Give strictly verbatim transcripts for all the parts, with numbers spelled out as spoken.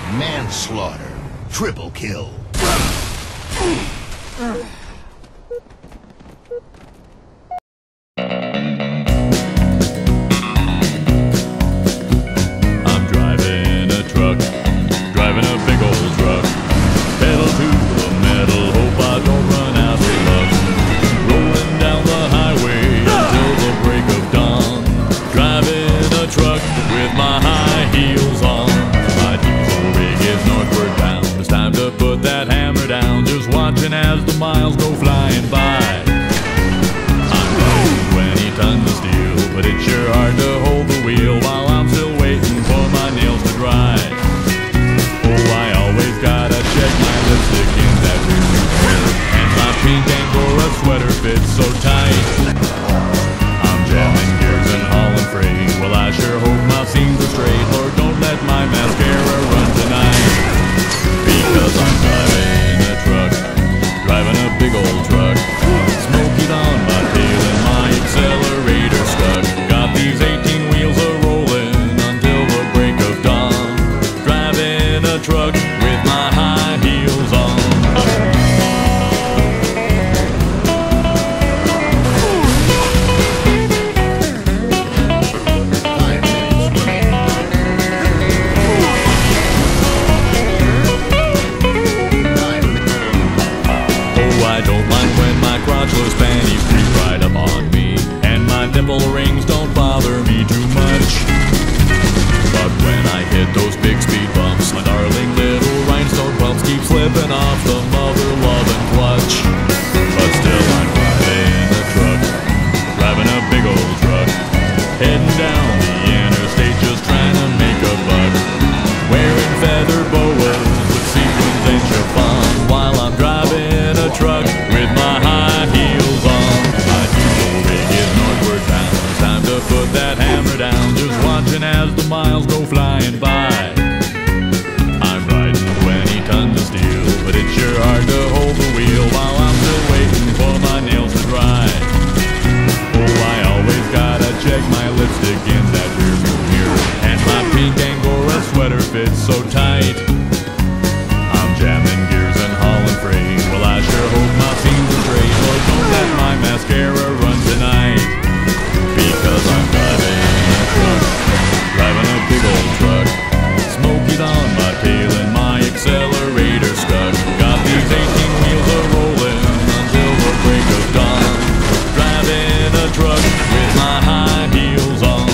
Manslaughter. Triple kill. I'm driving a truck, driving a big old truck. Pedal to the metal, hope I don't run out of luck. Rolling down the highway until the break of dawn. Driving a truck with my high heels on. My diesel rig is northward bound. It's time to put that hammer down. Just watching as the miles go flying by. I'm riding twenty tons of steel, but it's sure hard to hold the wheel while I'm still waiting for my nails to dry. Oh, I always gotta check my lipstick in that rearview mirror, and my pink Angora sweater fits so tight. I'm jamming gears and hauling freight. Well, I sure hope my seams are straight. Lord, don't let my mascara run tonight. Because I'm driving a truck, driving a big old truck. Smoky's on my tail and my accelerator stuck. Got these eighteen wheels a-rolling until the break of dawn. Driving a truck with my high heels on. I don't mind when my crotchless panties creep right up on me, and my nipple rings don't bother me too much. But when I hit those big speed bumps, my darling little rhinestone pumps keep slipping off the mother-loving clutch. But still I'm driving a truck, driving a big old truck, heading down the interstate just trying to make a buck. Wearing feather boas with sequins and chiffon while I'm driving a truck with my high heels on. My diesel rig is northward bound. It's time to put that hammer down. Just watching as the miles go flying by. I'm riding twenty tons of steel, but it's sure hard to hold the wheel while I'm still waiting for my nails to dry. Oh, I always gotta check my lipstick in that rearview mirror, and my pink Angora sweater fits so tight. I'm jamming gears and hauling freight. Well, I sure hope my seams are straight. Lord, don't let my mascara run tonight. Because I'm driving a truck, driving a big old truck. Smoky's on my tail and my accelerator stuck. Got these eighteen wheels a-rolling until the break of dawn. Driving a truck with my high heels on.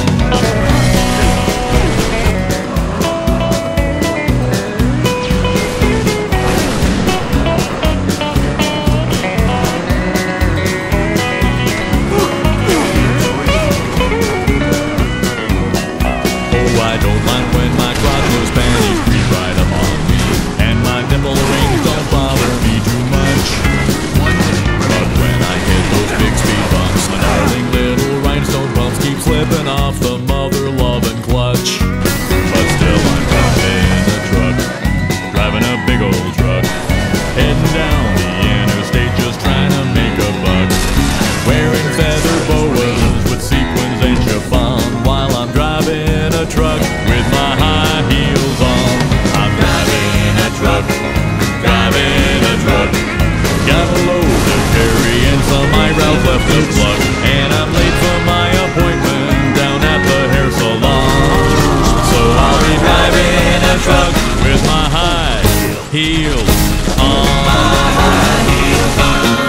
I don't mind when my crotchless panties creep right up on me, and my nipple rings don't bother me too much. But when I hit those big speed bumps, my darling little rhinestone pumps keep slipping off the mother-loving clutch. But still I'm driving a truck, driving a big old truck, heading down the interstate just trying to make a buck. Wearing feather boas with sequins and chiffon while I'm driving a truck with my high heels on. I'm driving a truck, driving a truck. Got a load to carry and some eyebrows left to pluck, and I'm late for my appointment down at the hair salon. So I'll be driving a truck with my high heels on. My high heels on.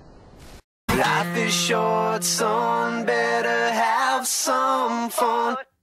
Life is short, son, better have some fun.